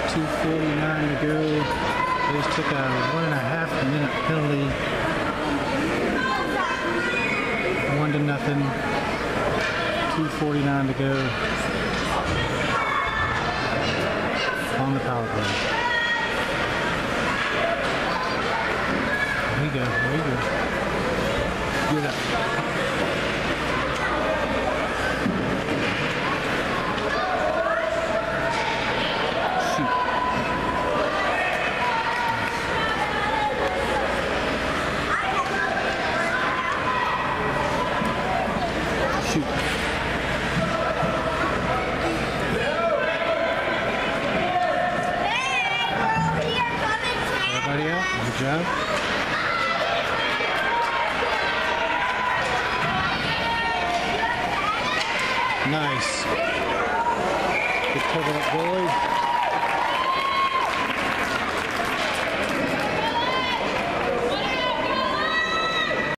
2:49 to go. They just took a 1.5-minute penalty. 1-0. 2:49 to go on the power play. There you go. There you go. Get up. Shoot. Everybody out. Good job. Nice. Good cover up, goalie.